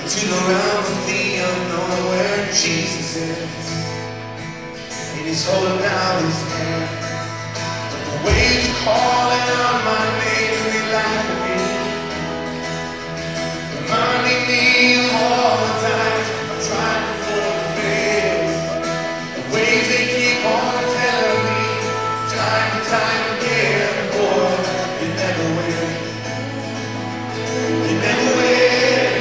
to the realm of the unknown where Jesus is. And he's holding out his hand. But the waves are calling out my name and they laugh at me, reminding me of all the times I've tried before the fails. The waves they keep on telling me time and time again, boy, you never win. You never win.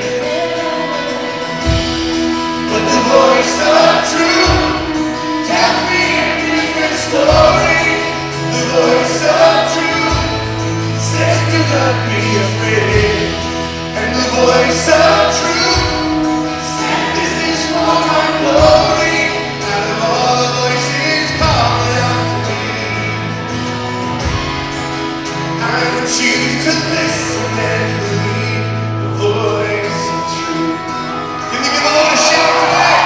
But the voice of truth tells me a different story. The voice of truth says do not be afraid. And the voice of truth says this is for my glory. Out of all the voices calling out to me, I will choose to listen and believe the voice of truth. Can you give the Lord a shout tonight?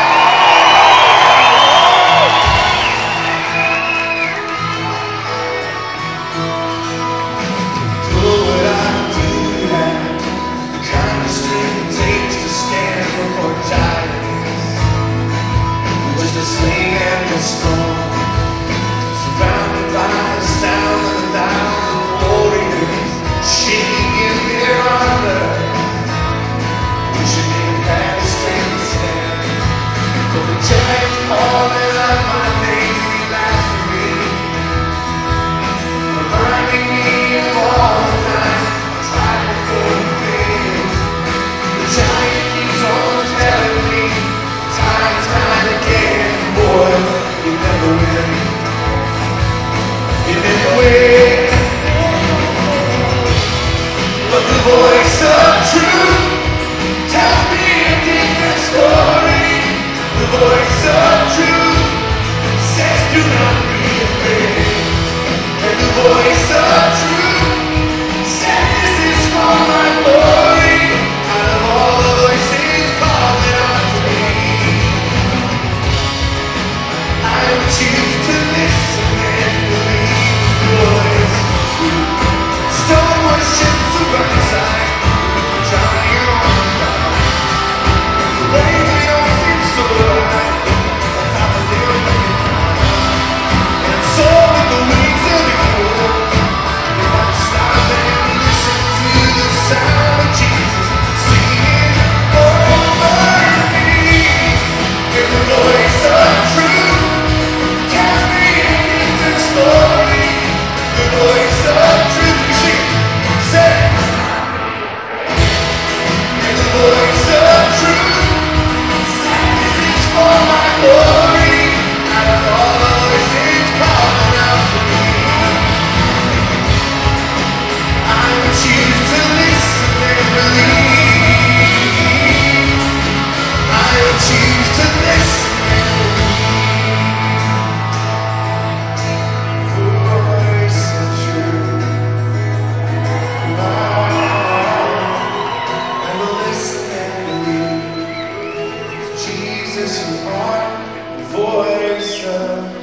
Do what I do now, the kind of strength it takes to stand before giants. Just a sling and a stone, surrounded by the sound of 1,000 warriors, shaking in their armor. We should even have the strength to stand. But the giants calling out my name, he laughs at me, reminding me of all the times I tried before the fails. The giant keeps on telling me time and time again, boy, you never win. You never win. But the voice of truth tells me a different story. The voice of truth says do not be afraid. And the voice of truth says this is for my glory. Out of all the voices calling out to me, I will choose to listen and believe the voice of truth. Stone worship super inside, drowning on the ground. The waves they don't seem so right, on top of their wicked ground. And so with the wings of eagles, they watch stars and listen to the sound of Jesus singing over me. And the voice of truth tells me a different story. The voice of truth, you sing it, say it. And the voice of truth says this is for my glory. Out of all the voices calling out to me, I will choose to listen and believe. I will choose to listen and believe. Voice of truth. I will listen and believe. Jesus, you are the voice of